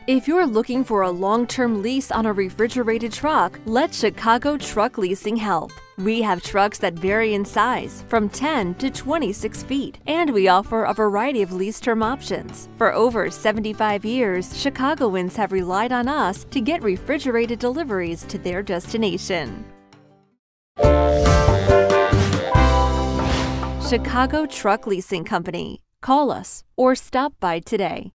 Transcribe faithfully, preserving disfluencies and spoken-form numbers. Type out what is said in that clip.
If you're looking for a long-term lease on a refrigerated truck, let Chicago Truck Leasing help. We have trucks that vary in size, from ten to twenty-six feet, and we offer a variety of lease term options. For over seventy-five years, Chicagoans have relied on us to get refrigerated deliveries to their destination. Chicago Truck Leasing Company. Call us or stop by today.